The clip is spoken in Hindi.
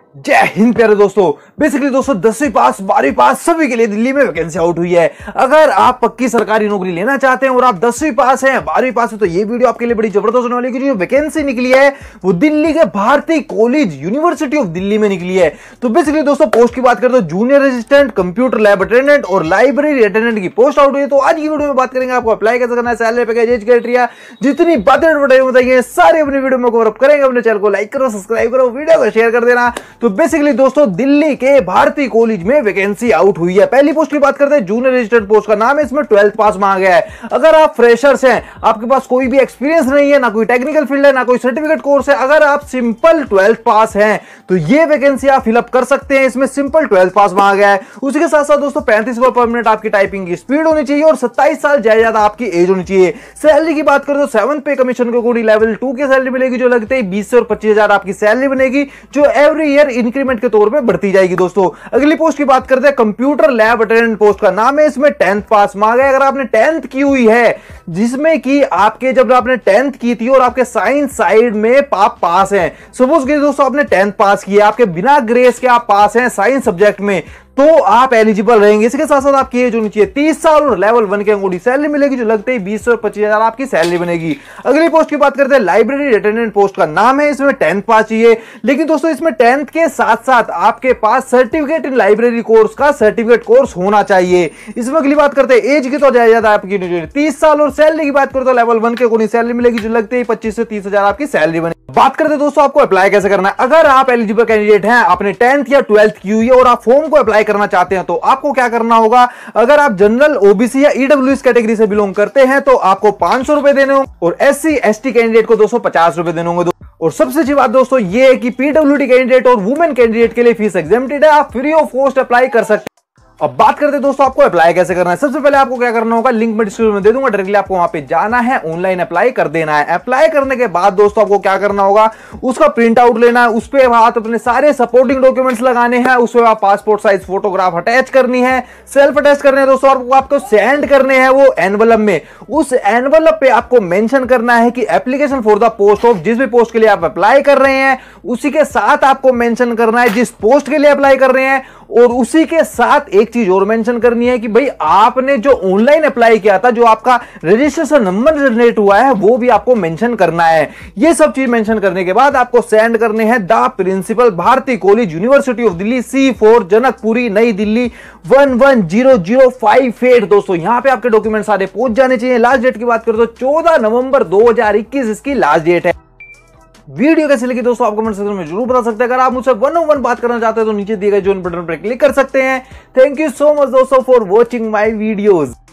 जय हिंद प्यारे दोस्तों। बेसिकली दोस्तों 10वीं पास 12वीं पास सभी के लिए दिल्ली में वैकेंसी आउट हुई है। अगर आप पक्की सरकारी नौकरी लेना चाहते हैं और आप 10वीं पास हैं 12वीं पास है तो ये वीडियो आपके लिए बड़ी जबरदस्त होने वाली है। जो वैकेंसी निकली है वो दिल्ली के भारतीय कॉलेज यूनिवर्सिटी ऑफ दिल्ली में निकली है। तो बेसिकली दोस्तों पोस्ट की बात करें तो junior assistant, computer lab attendant और लाइब्रेरी अटेंडेंट की पोस्ट आउट हुई है। तो आज की वीडियो में बात करेंगे आपको अप्लाई कैसे करना है, सैलरी पैकेज, एज क्राइटेरिया, जितनी बातें बताइए सारी अपनी वीडियो में कवर अप करेंगे। अपने चैनल को लाइक करो, सब्सक्राइब करो, वीडियो को शेयर कर देना। तो बेसिकली दोस्तों दिल्ली के भारतीय कॉलेज में वैकेंसी आउट हुई है। पहली पोस्ट की बात करते हैं, जूनियर असिस्टेंट पोस्ट का नाम है, इसमें 12th पास मांगा गया है। अगर आप फ्रेशर्स हैं, आपके पास कोई भी एक्सपीरियंस नहीं है, ना कोई टेक्निकल फील्ड है, ना कोई सर्टिफिकेट कोर्स है, अगर आप सिंपल 12th पास हैं तो ये वैकेंसी आप फिलअप कर सकते हैं। इसमें सिंपल 12th पास मांगा गया है। उसके साथ साथ दोस्तों 35 वर्ड पर मिनट आपकी टाइपिंग की स्पीड होनी चाहिए और 27 साल ज्यादा आपकी एज होनी चाहिए। सैलरी की बात करें तो 7th पे कमीशन के अकॉर्डिंग लेवल 2 की सैलरी मिलेगी, जो लगते ही 20 से और 25,000 आपकी सैलरी बनेगी, जो एवरी ईयर इंक्रीमेंट के तौर पे बढ़ती जाएगी। दोस्तों अगली पोस्ट की बात करते हैं, कंप्यूटर लैब अटेंडेंट पोस्ट का नाम है, इसमें 10th पास मांगा है। अगर आपने 10th की हुई है, जिसमें कि आपके जब आपने 10th की थी और आपके साइंस साइड में आप पास हैं, सपोज कि दोस्तों आपने 10th पास किया, आपके बिना ग्रेस के आप पास हैं साइंस सब्जेक्ट में, तो आप एलिजिबल रहेंगे। इसके साथ साथ आपकी एज होनी चाहिए 30 साल और लेवल 1 के अंगूठी सैलरी मिलेगी, जो लगते ही 20 से और 25,000 आपकी सैलरी बनेगी। अगली पोस्ट की बात करते हैं, लाइब्रेरी अटेंडेंट पोस्ट का नाम है, इसमें 10th पास चाहिए, लेकिन दोस्तों इसमें 10th के साथ साथ आपके पास सर्टिफिकेट इन लाइब्रेरी कोर्स का सर्टिफिकेट कोर्स होना चाहिए। इसमें अगली बात करते हैं, एज की तो ज्यादा आपकी 30 साल और सैलरी की बात करें तो लेवल 1 के अंगूठी सैलरी मिलेगी, जो लगते ही 25 से 30,000 आपकी सैलरी बनेगी। बात करते हैं दोस्तों आपको अप्लाई कैसे करना है। अगर आप एलिजिबल कैंडिडेट हैं, आपने 10th या 12th की हुई है और आप फॉर्म को अप्लाई करना चाहते हैं, तो आपको क्या करना होगा। अगर आप जनरल, ओबीसी या ईडब्ल्यूएस कैटेगरी से बिलोंग करते हैं तो आपको 500 रुपए देने होंगे और एससी एसटी कैंडिडेट को 250 रुपए देने होंगे। और सबसे अच्छी बात दोस्तों ये है कि पीडब्ल्यूडी कैंडिडेट और वुमेन कैंडिडेट के लिए फीस एग्जेम्प्टेड है, आप फ्री ऑफ कॉस्ट अप्लाई कर सकते हैं। अब बात करते हैं दोस्तों आपको अप्लाई कैसे करना है। सबसे पहले आपको क्या करना होगा, लिंक मैं डिस्क्रिप्शन में दे दूंगा, डायरेक्टली आपको वहां पे जाना है, ऑनलाइन अप्लाई कर देना है। अप्लाई करने के बाद दोस्तों आपको क्या करना होगा, उसका प्रिंट आउट लेना है, उस पर आप अपने सारे सपोर्टिंग डॉक्यूमेंट्स लगाने हैं, उस पर आप पासपोर्ट साइज फोटोग्राफ अटैच करनी है, सेल्फ अटैच करने हैं दोस्तों, और आपको सेंड करने हैं वो एनवलप में। उस एनवलप पे आपको मेंशन करना है कि application for the post of, जिस भी पोस्ट के लिए आप अप्लाई कर रहे हैं उसी के साथ आपको मेंशन करना है जिस पोस्ट के लिए अप्लाई कर रहे हैं, और उसी के साथ एक चीज और मेंशन करनी है कि भाई आपने जो ऑनलाइन अप्लाई किया था, जो आपका रजिस्ट्रेशन नंबर जनरेट हुआ है, वो भी आपको मेंशन करना है। ये सब चीज मेंशन करने के बाद आपको सेंड करने हैं the principal, Bharati college university of Delhi, C4 Janakpuri, Nai Delhi 110058। दोस्तों यहां पे आपके डॉक्यूमेंट सारे पहुंच जाने चाहिए। लास्ट डेट की बात करें तो 14 नवंबर 2021 इसकी लास्ट डेट है। वीडियो कैसी लगी दोस्तों आप कमेंट सेक्शन में जरूर बता सकते हैं। अगर आप मुझसे 1-on-1 बात करना चाहते हैं तो नीचे दिए गए ज्वाइन बटन पर क्लिक कर सकते हैं। थैंक यू सो मच दोस्तों फॉर वॉचिंग माय वीडियोस।